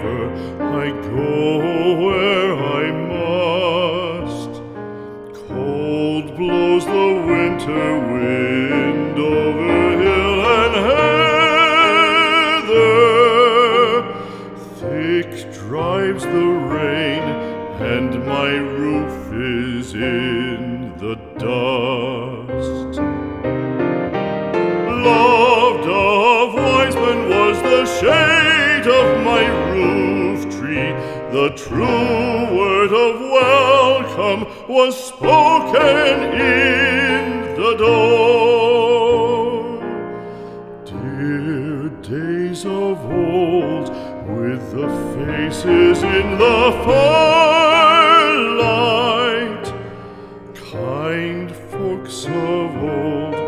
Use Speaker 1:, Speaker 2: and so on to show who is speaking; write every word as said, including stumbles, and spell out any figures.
Speaker 1: anchor, I go where I must. Cold blows the winter wind over hill and heather. Thick drives the rain, and my roof is in the dust. Loved of wise men was the shade of my roof tree. The true word of welcome was spoken in the door. Dear days of old, with the faces in the firelight, kind folks of old,